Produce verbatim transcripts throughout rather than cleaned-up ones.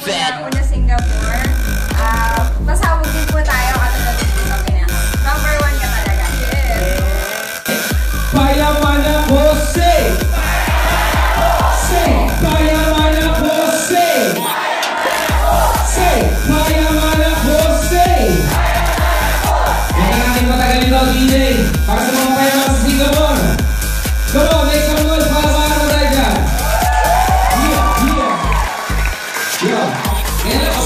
Una, una Singapore. Uh, pasabog din po tayo katulad din po sa Pinahan. Number one ka talaga. Yes! Payamana Jose! Say, Payamana Jose! Say, Payamana Jose! Yan ang ating matagal nito, D J. Para sa mga payaman sa Singapore. Come on, make some noise para sa mga tayo dyan. Yeah, yeah. Yeah. Yes.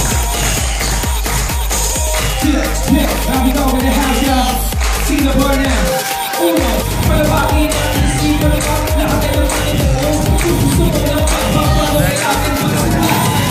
Yeah, yeah. Now we go in the house, y'all. Singapore now. Uno, malabakin ang isipan ng lahat ay malabakin ang gusto ko ng pagbabago ay aking magsasabi.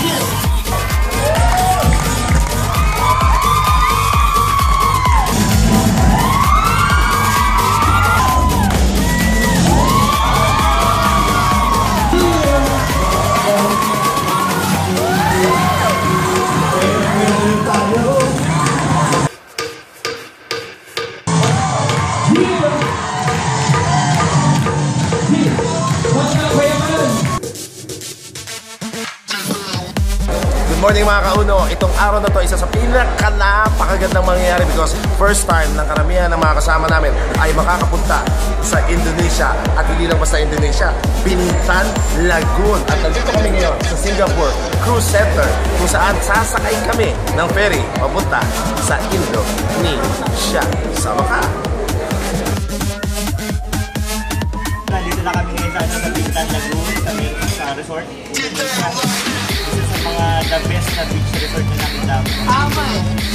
Good morning mga kauno. Itong araw na to isa sa pinaka-napakagandang mangyayari because first time ng karamihan ng mga kasama namin ay makakapunta sa Indonesia at hindi lang basta Indonesia, Bintan Lagoon. At nandito kami ngayon sa Singapore Cruise Center kung saan sasakay kami ng ferry papunta sa Indonesia. Sama ka! Nandito na kami ngayon sa, sa Bintan Lagoon, kami sa resort. Mga the best na beach resort na nakita mo. Tama!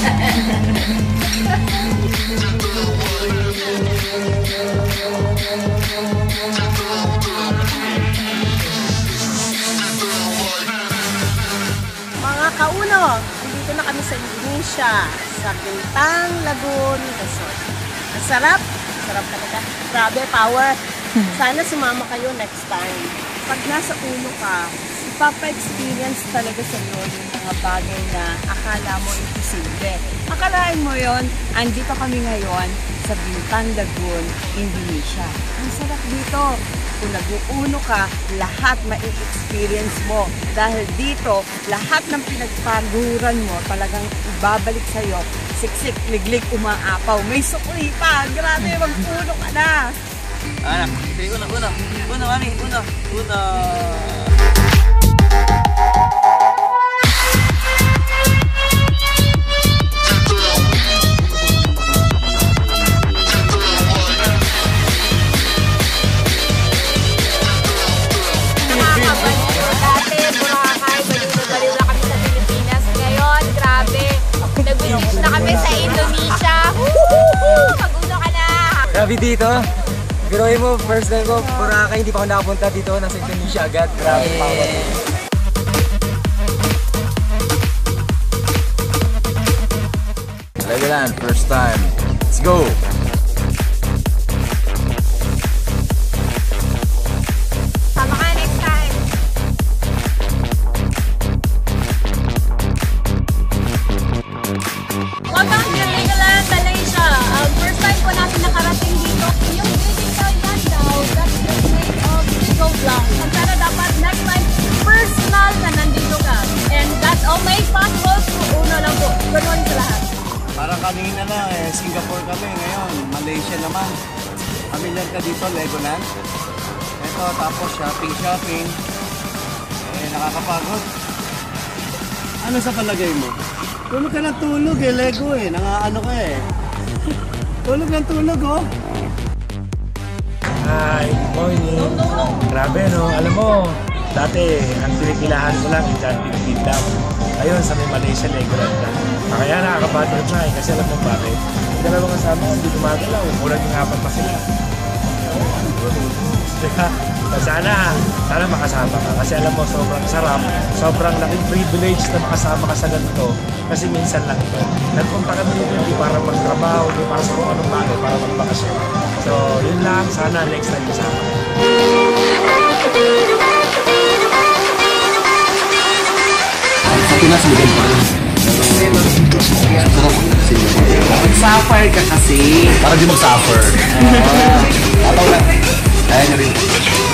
Mga kauno, nandito na kami sa Indonesia, sa Bintan Lagoon Resort. Ang sarap, sarap talaga. Grabe, power. Sana sumama kayo next time. Pag nasa uno ka, ipapa-experience talaga sa iyo yung mga bagay na akala mo imposible. Akalain mo yon, andito kami ngayon sa Bintan Lagoon, Indonesia. Ang sarap dito. Kung nag-uuno ka, lahat ma-experience mo. Dahil dito, lahat ng pinagpaguran mo talagang ibabalik sa iyo. Siksik, liglig, umaapaw. May sukli pa. Grabe, mag-uno ka na. Anak, sige, una, una. Una, mami, una. Una. Na kami sa Indonesia. Mag-uno ka na! Grabe dito. Biruin mo, first time ko, Boracay, hindi pa ako nakapunta dito. Nasa Indonesia agad. Grabe pa ako. Legoland, first time. Let's go! Sama ka next time. Welcome to Legoland, Malaysia. Um, first time po natin nakarating dito. Yung beautiful land daw, that's the name of Go Vlog. Pero dapat next time, personal na nandito ka. And that's all made possible kung uno lang po. Ganun sa lahat. Parang kanina na, eh, Singapore kami ngayon. Malaysia naman. Familiar ka dito, Legoland. Ito, tapos shopping, shopping. Eh, nakakapagod. Ano sa palagay mo? Tulog ka ng tulog eh, Lego eh. Nangaano ka eh. Tulog ng tulog oh. Hi, good morning. Grabe no, alam mo, dati ang pinipilahan ko lang dyan, pinipindam. Ayun, sa may Malaysia, Legoland na. Kaya nakakapagod na eh, kasi alam mo bakit. Yung dalawang kasama ko, hindi gumagalaw. Kulang yung apat pa sila. Diba? Sana, sana makasama ka. Kasi alam mo, sobrang sarap. Sobrang laking privilege na makasama ka sa ganito. Kasi minsan lang ito. Nagpunta kami dito, hindi para magtrabaho, hindi para sa kung anong bagay, para magbakasyon. So, yun lang. Sana next time kasama ka. Sa Pinas, maganda pa rin. Mag-suffer ka kasi. Para di mag-suffer. Oo. Ataw lang. Ayan nyo rin.